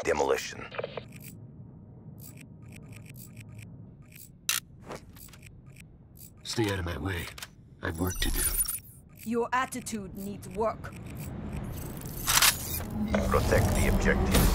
demolition. Stay out of my way. I've work to do. Your attitude needs work. Protect the objectives.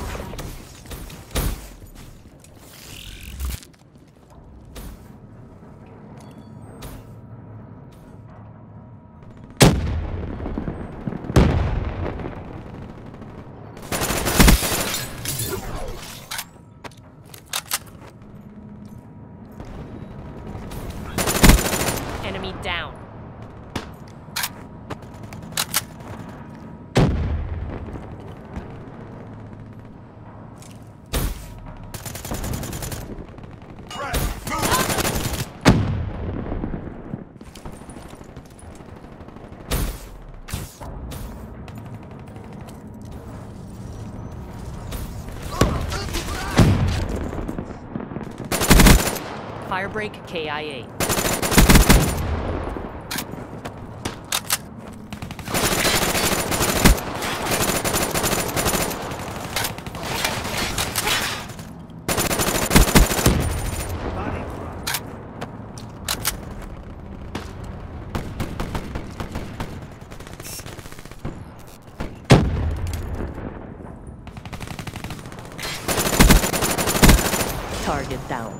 Enemy down. Firebreak KIA. Target down.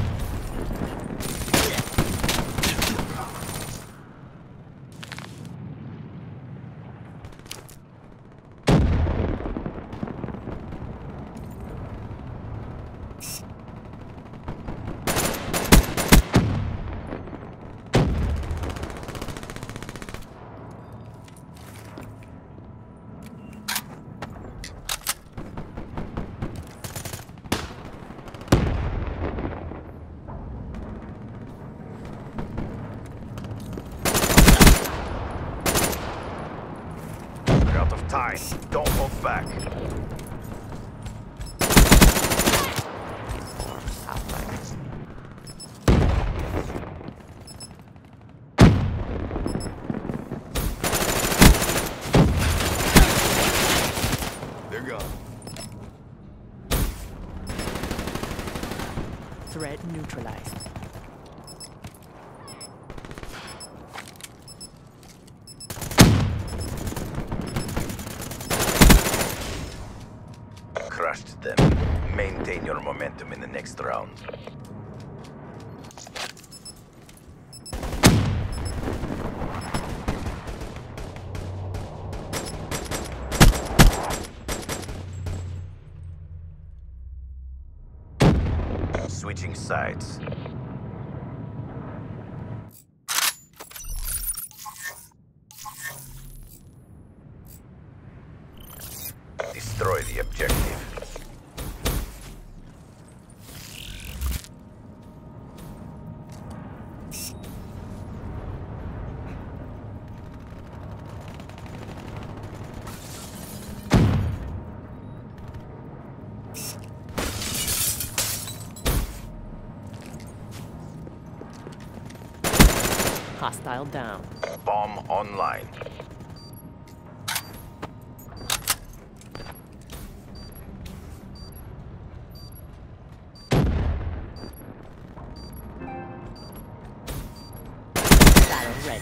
Out of time. Don't hold back. They're gone. Threat neutralized. Crushed them. Maintain your momentum in the next round. Switching sides. Destroy the objective. Hostile down. Bomb online. Battle ready.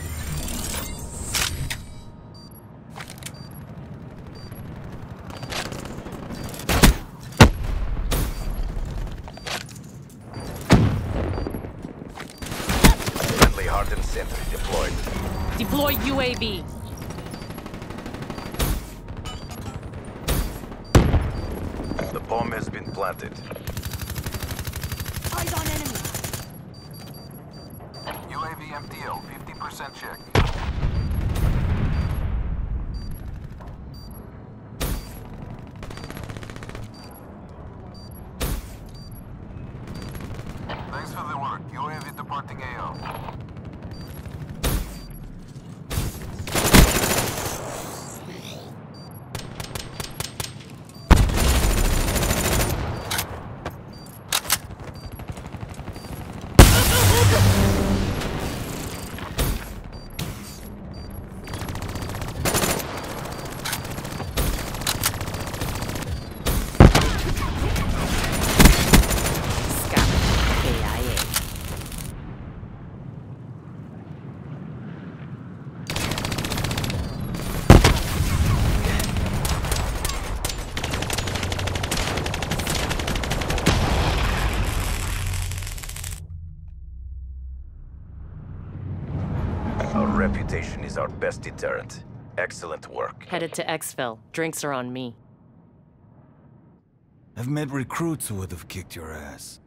Friendly hardened sentry deployed. Deploy UAV. The bomb has been planted. Eyes on enemy. UAV MTL, 50% check. Thanks for the work. UAV departing AO. Cooperation is our best deterrent. Excellent work. Headed to Exfil. Drinks are on me. I've met recruits who would have kicked your ass.